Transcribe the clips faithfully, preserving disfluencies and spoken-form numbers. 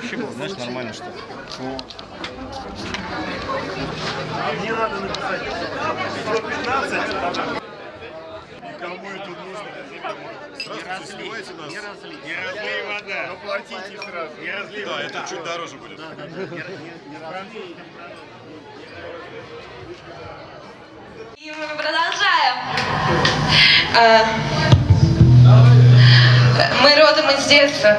было, знаешь, нормально что. А мне надо написать пятнадцать. Кому это нужно? Здравствуйте, снимайте нас. Не разли, не разлей вода. Оплатите сразу. Не разлей Да, вода. это чуть дороже будет. Да, да, да. Не разлей. И мы продолжаем. А, мы родом из детства.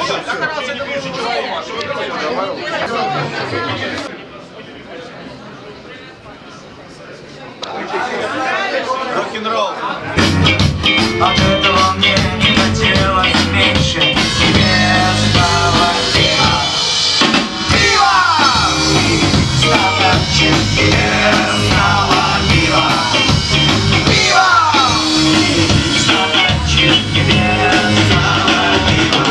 Рок-н-ролл. От этого мне не хотелось меньше небесного пива. Пиво! Стаканчик небесного пива. Пиво! Стаканчик небесного пива.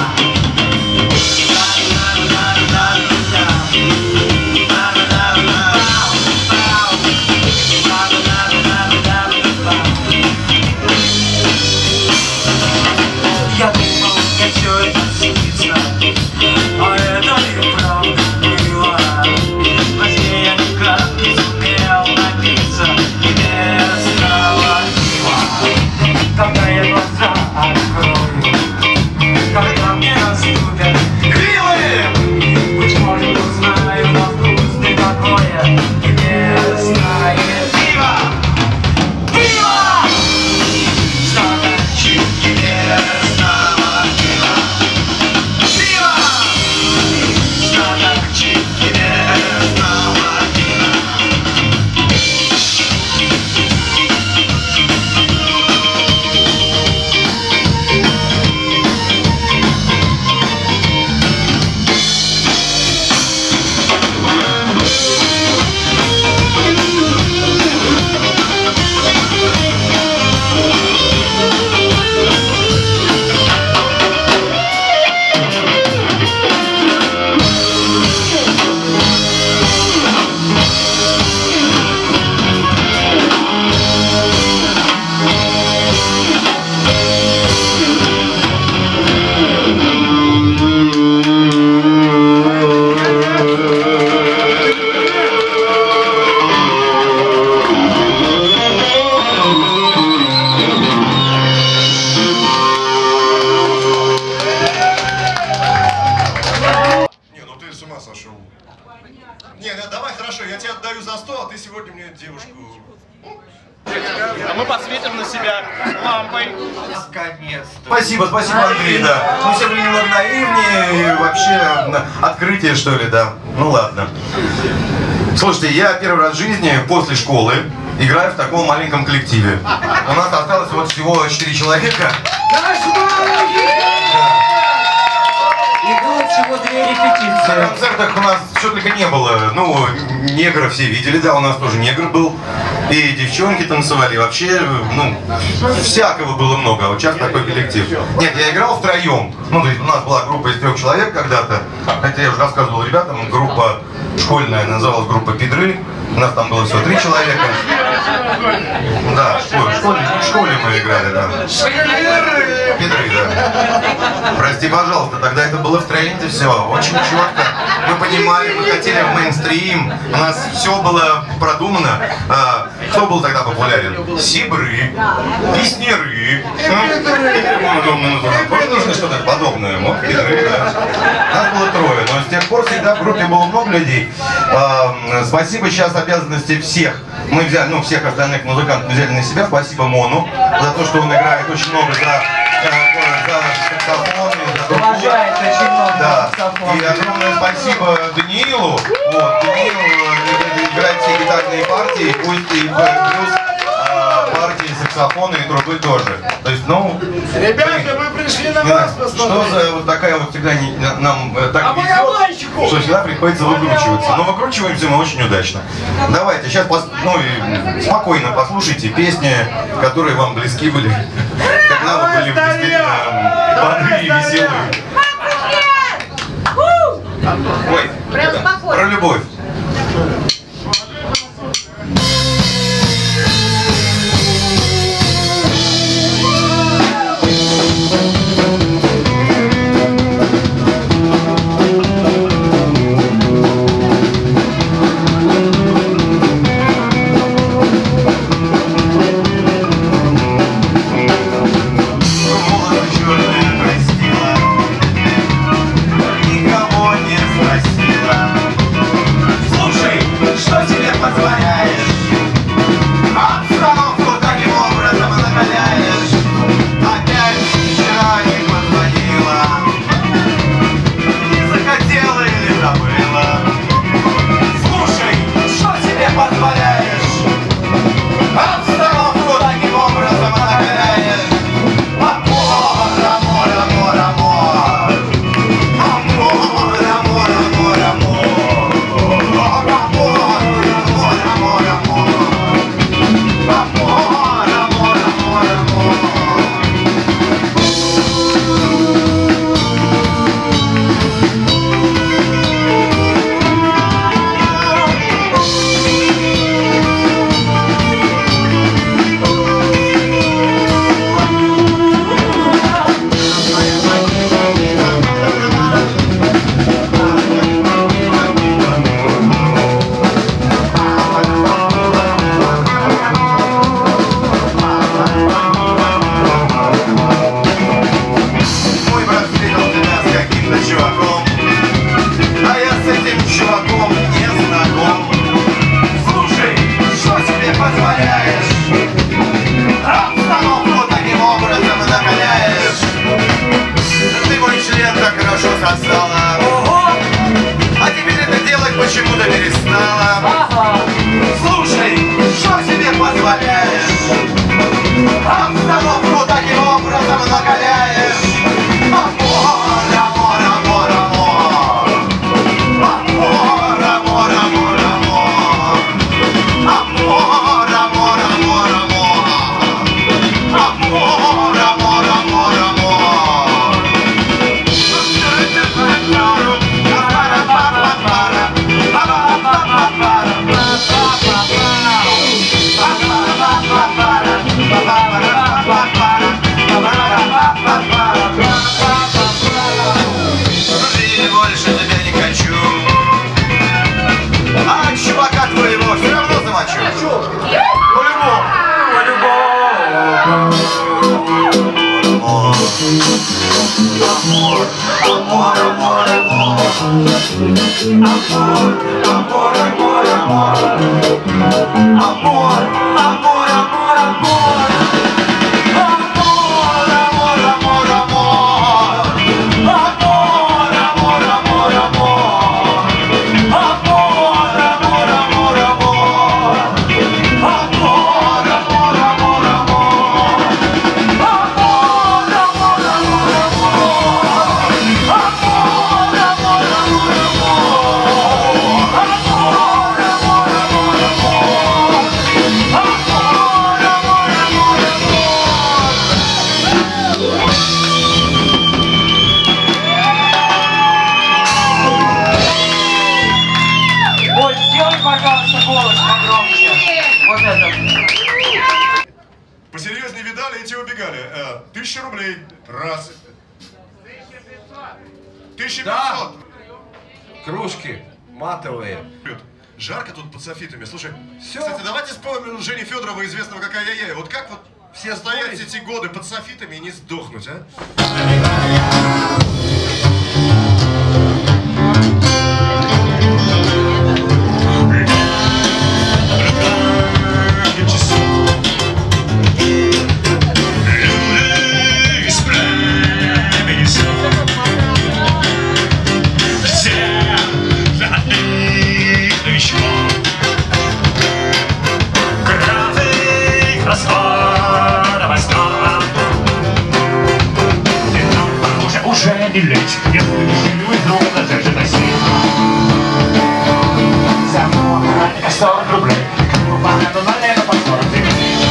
Я думал, мне все это снится, а это неправда было. Во сне я никак не сумел напиться небесного пива. Когда я глаза открою, когда мне наступят вилы, быть может узнаю на вкус ты какое небесное пиво. Пиво! Стаканчик небесного пива. Пиво! Стаканчик небесного пива. Не, ну ты с ума сошел. Не, ну давай хорошо, я тебе отдаю за сто, а ты сегодня мне девушку. А мы посветим на себя лампой. Наконец-то. Спасибо, спасибо, Андрей, да. Мы все были немного наивнее, и вообще на- открытие, что ли, да. Ну ладно. Слушайте, я первый раз в жизни после школы играю в таком маленьком коллективе. У нас осталось вот всего четыре человека. И было всего две На репетиции. концертах у нас что только не было. Ну, негров все видели, да, у нас тоже негр был. И девчонки танцевали, и вообще, ну, всякого было много, а вот сейчас такой коллектив. Нет, я играл втроем. Ну, то есть у нас была группа из трех человек когда-то. Хотя я уже рассказывал ребятам, группа школьная называлась группа «Пидры». У нас там было всего три человека. Да, в школе, в школе, в школе мы играли, да. Пидры, да. Прости, пожалуйста, тогда это было в тренде все, очень четко. Мы понимали, мы хотели в мейнстрим, у нас все было продумано. А, кто был тогда популярен? Сибры, песняры. Тоже нужно что-то подобное. Вот, Пидры, да. Нас было трое, но с тех пор всегда в группе было много людей. А, спасибо, сейчас обязанности всех. Мы взяли, ну, всех остальных музыкантов взяли на себя. Спасибо Мону за то, что он играет очень много за, за саксофон, за трубу. Уважает очень много Да. саксофон. И огромное спасибо Даниилу. Вот, Даниил э, играет все гитарные партии, пусть и плюс а, партии саксофона и трубы тоже. То есть, ну, Ребята, мы пришли на не вас знаю, что посмотреть. за вот такая вот всегда не- нам э, так А везет, барабанщику! что всегда приходится выкручиваться. Но выкручиваемся мы очень удачно. Давайте сейчас пос- ну, и спокойно послушайте песни, которые вам близки были, как нам были действительно бодрые и веселые. Ой, это, про любовь. Волосы черные простила, сказала. А теперь это делать почему-то перестала. Слушай, что себе позволяешь? Обстановку таким образом накаляешь. Амор, амор, амор, амор. Амор, амор, амор, амор. Амор, амор, амор, амор. Amor, amor, amor, amor. Жить больше тебя не хочу. А чувака твоего все равно замочу. По-любому. По-любому. Amor, amor, amor, amor. Amor, amor, amor, amor. Amor, amor, amor, amor. Amor, amor, amor, amor. Amor, amor, amor, amor. Amor, amor, amor, amor. Amor, amor, amor, amor. Ой, сделай, пожалуйста, голос погромче. Вот это. Посерьезнее видали, эти убегали. Э, Тысяча рублей. Раз. Тысяча пятьсот. Кружки матовые. Жарко тут под софитами. Слушай, Всё. кстати, давайте вспомним Жени Федорова, известного как Ай-яй-яй. Вот как вот все стоять помните? эти годы под софитами и не сдохнуть, а? Уже не лечь, не слышу, и вдруг зажжет осень. За мной сорок рублей, кому банану налево по сорок девять.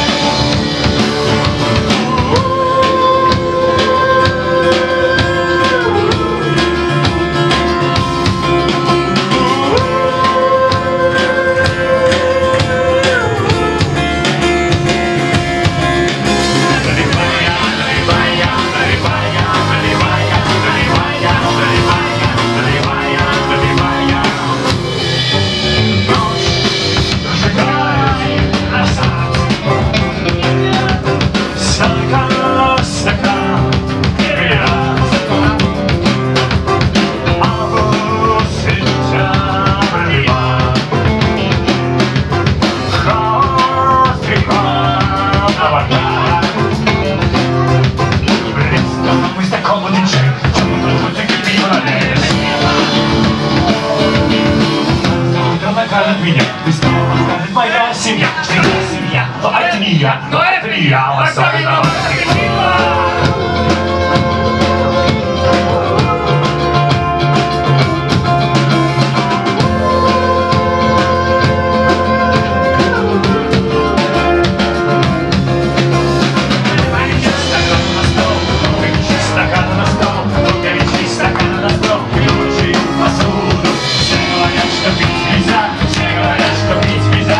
Меня, ты снова скажет моя семья, что я семья, но это не я, но это не я, особенно.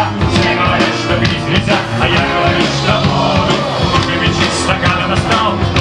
А я говорю, что буду, выпить стаканы на стол.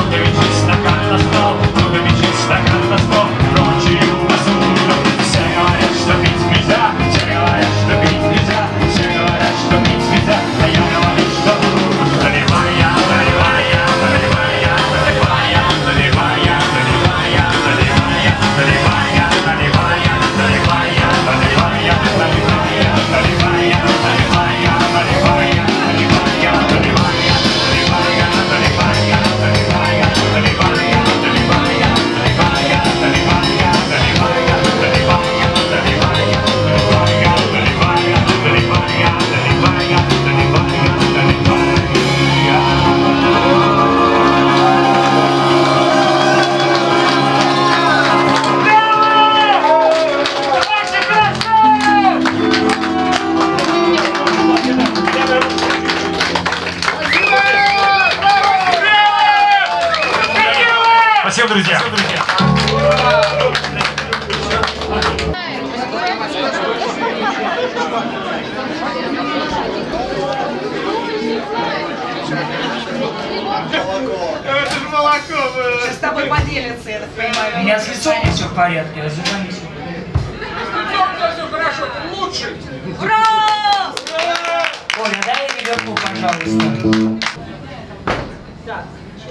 тобой поделится, я так понимаю. У меня с лицом не все в порядке, а с зубами все. Все хорошо, лучше. Ура! Оля, дай я верну, пожалуйста. Так.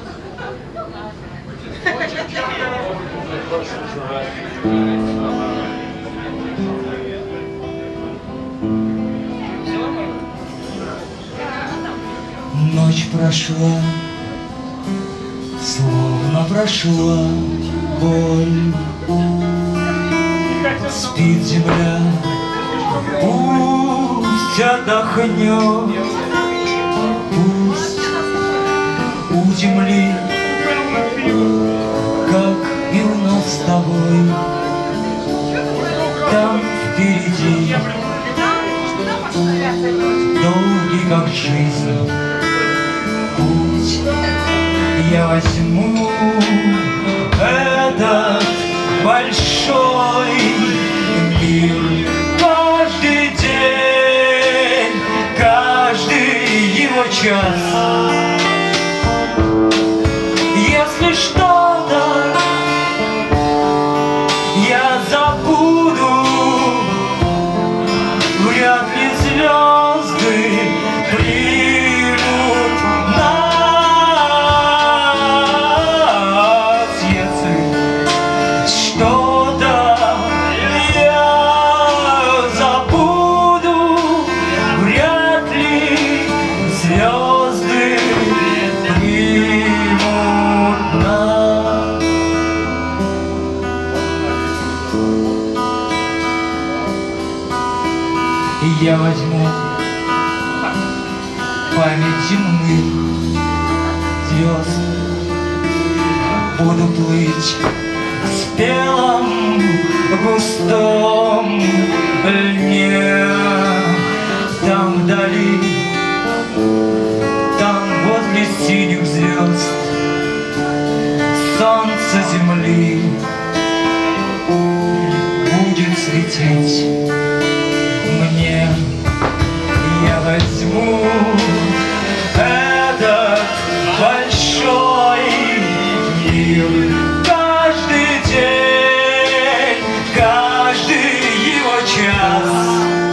Ночь прошла, словно прошла боль. Спит земля, пусть отдохнет, пусть у земли, как и у нас с тобой, там впереди, долгий как жизнь путь. Я возьму этот большой мир, каждый день, каждый его час. Если что-то я забуду, вряд ли звезды примут нас. Если что-то я забуду, вряд ли звезды примут нас. И я возьму память земных звезд, буду плыть в спелом густом льне. Там вдали, там возле синих звезд, солнце земли будет светить мне. Я возьму этот большой мир, каждый день, каждый его час.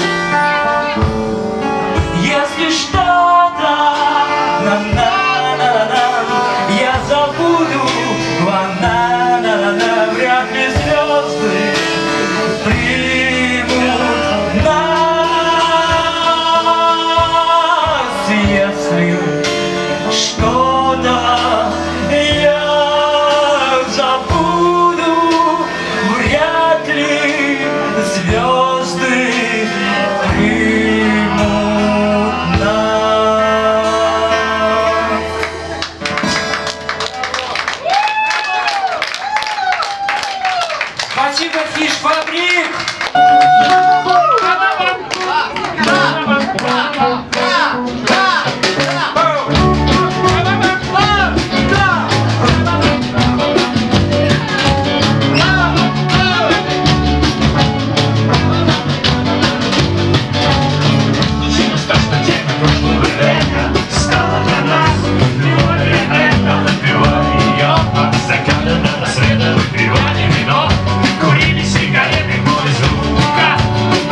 Если что-то на-на-на-на я забуду, ла-на-на-на, вряд ли звезды примут нас. Если что-то я забуду, вряд ли звезды примут нас. Спасибо, Фиш-фабрик! Страшно тема прошлого века стала для нас море это, напивая ее от заката до рассвета, выпивали вино, курили сигареты, море звука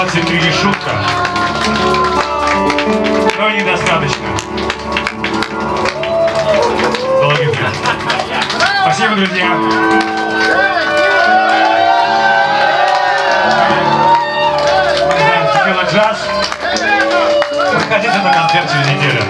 двадцать три шутка. Но недостаточно. Дорогие друзья. Спасибо, друзья. Текила Джаз. Приходите на концерт через неделю.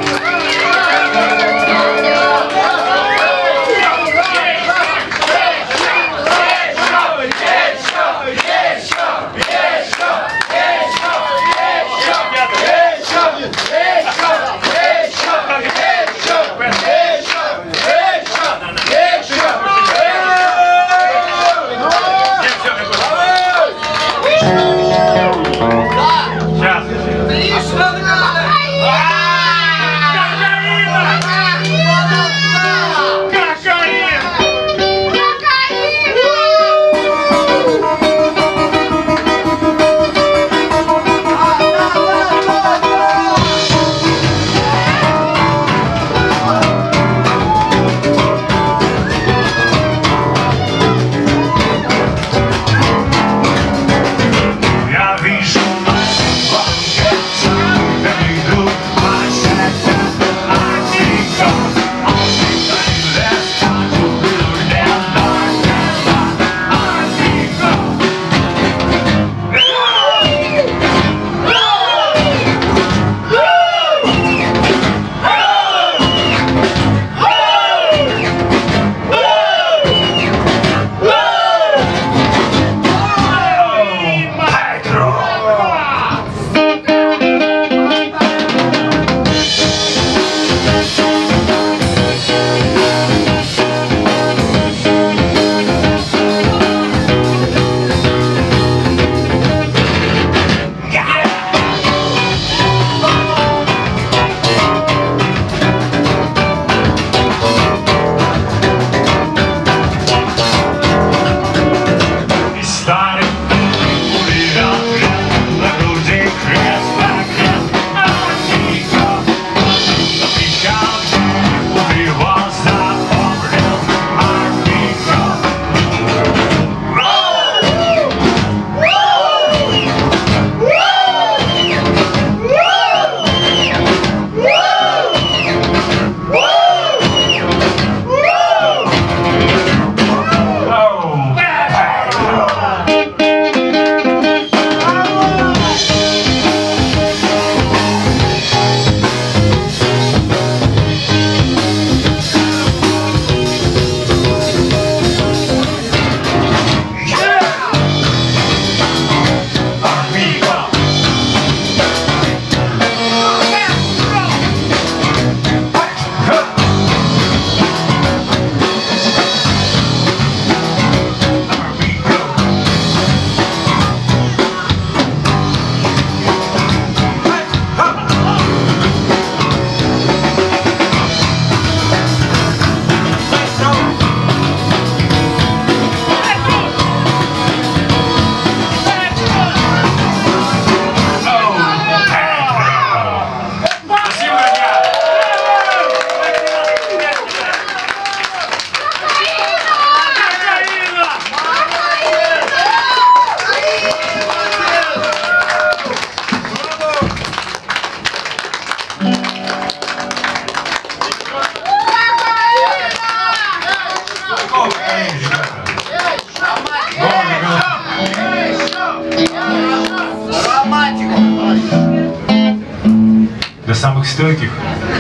Для самых стойких,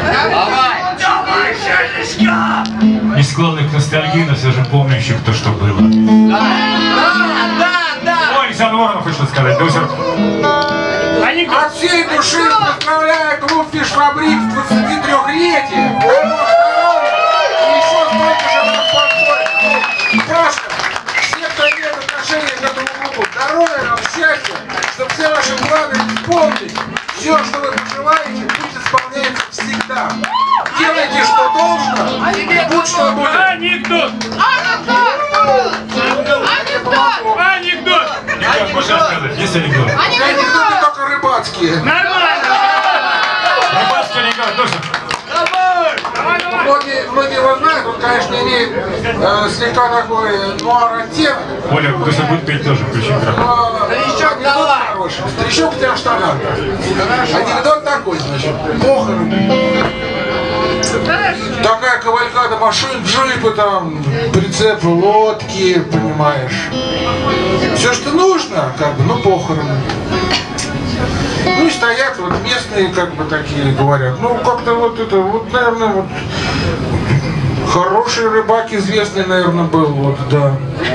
не склонных к ностальгии, но все же помнящих то, что было. Ой, Александр Воронов хочет сказать. От всей души поздравляю клуб Фиш-Фабрик с двадцатитрёхлетием. И еще столько же подпольно. Пашка, все, кто имеет отношение к этому клубу, здоровья вам, счастья, чтобы все ваши планы исполнились. Все, что вы пожелаете, пусть исполняется всегда. Делайте, что должно, и будь что будет. Анекдот! Анекдот! Анекдот! Анекдот! Можно рассказать? Есть анекдот? Анекдоты только рыбацкие. Нормально! Рыбацкий анекдот, точно. Давай! Многие, многие его знают, он, конечно, имеет э, слегка такой нуар оттенок. Оля, если будет петь, тоже включи микрофон. Старичок хороший. Старичок в тебя в штанах. Анекдот такой, значит, похороны. Такая кавалькада машин, джипы там, прицепы, лодки, понимаешь. Все, что нужно, как бы, ну, похороны. Ну и стоят вот местные, как бы, такие говорят. Ну, как-то вот это, вот, наверное, вот хороший рыбак известный, наверное, был, вот, да.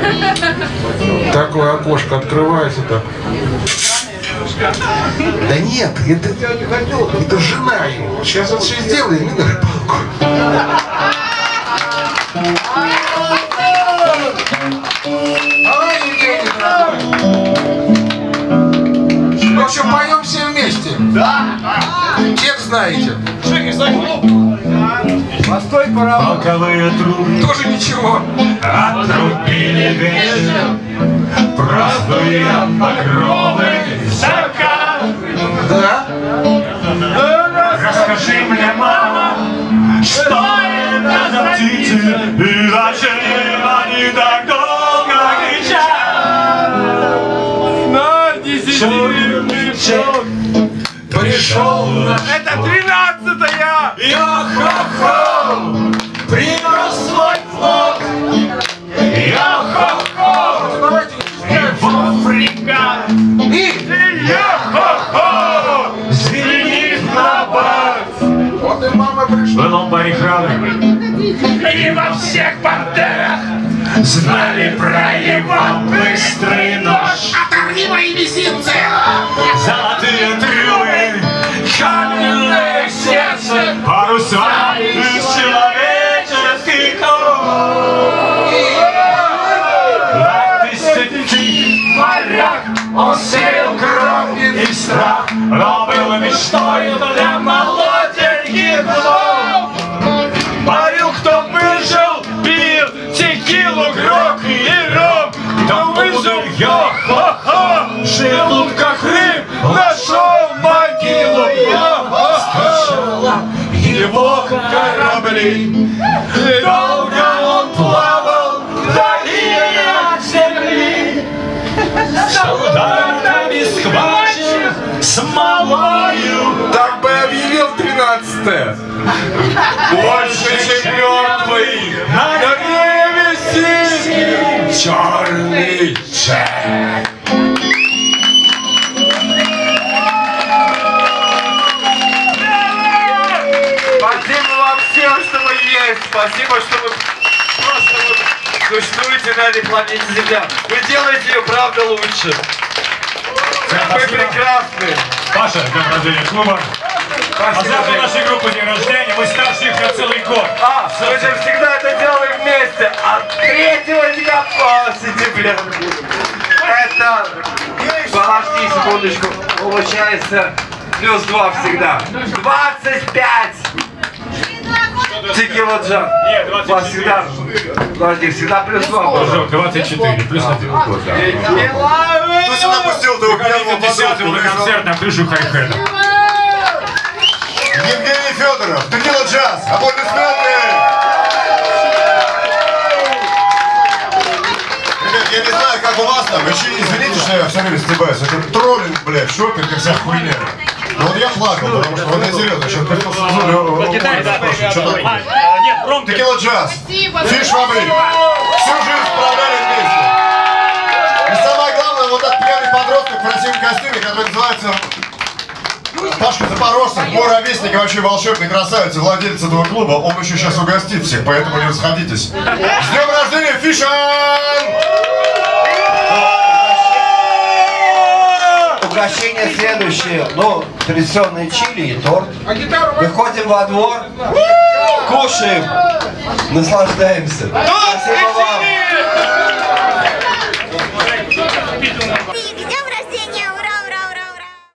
Такое окошко открывается так. Да нет, это, это жена ему. Сейчас вот все сделаем и на рыбалку. Давай, Евгений, дорогой. В общем, поем все вместе. Да. Текст знаете. Постой, паровоз. Боковые трубы. Тоже ничего. Отрубили вечер, празднуем багровый закат. Да. Расскажи мне, мама, что это за птицы и зачем они так долго кричат? На десятиручек пришел наш это тринадцатая! Йо-хо-хо, принес свой флот. Йо-хо-хо, Давайте. его фрегат. И. Йо-хо-хо, звенит на бац. Вот и мама пришла. Был он парень храбрый, и во всех борделях знали про его быстрый нож. Оторви мои мизинцы! Золотые трюмы, каменное сердце, паруса из человеческих ног. В тысячи морях он сеял кровь и страх, но был мечтой для молоденьких голов. Парил, кто выжил, пил текилу, грок и ром. Кто выжил, йо-хо-хо, жил как рыб, нашел могилу. Йо-хо-хо, его корабли, и долго он плавал вдали от земли. Солдатами схвачен смолою. Так бы объявил тринадцатое. Больше, чем мертвый, на древе синий черный Джек. Спасибо вам всем, что вы есть. Спасибо, что вы просто вот существуете на этой планете Земля. Вы делаете ее, правда, лучше. Вы прекрасны. Паша, день рождения клуба. А Спасибо. завтра нашей группы день рождения, мы старше их на целый год. А, мы же всегда это делаем вместе. А третьего дня по сентября. Это... Подожди секундочку. Получается плюс два всегда. двадцать пять. Текила Джан. Нет, двадцать четыре. Всегда. Подожди, всегда плюс два. Уже двадцать четыре, плюс один. Кто сюда пустил этого пьяного десятого на концерт на крышу Хайхеда. Евгений Федоров, Текила Джаз, аплодисменты! Ребят, я не знаю, как у вас там, еще извините, что я все время стебаюсь, это троллинг, блядь, шопинг и вся хуйня. Ну вот я плакал, потому что, вот я серьезно, сейчас пришел с Текила Джаз, Фиш Фабрик, всю жизнь справляли вместе. И самое главное, вот этот пьяный подросток в красивом костюме, который называется Пашка Запорожцев, мой ровесник и вообще волшебный красавец, владелец этого клуба, он еще сейчас угостит всех, поэтому не расходитесь. С днем рождения, Фишан! Угощение следующее, ну, традиционные чили и торт. А гитару Выходим во двор, кушаем, наслаждаемся. Спасибо вам.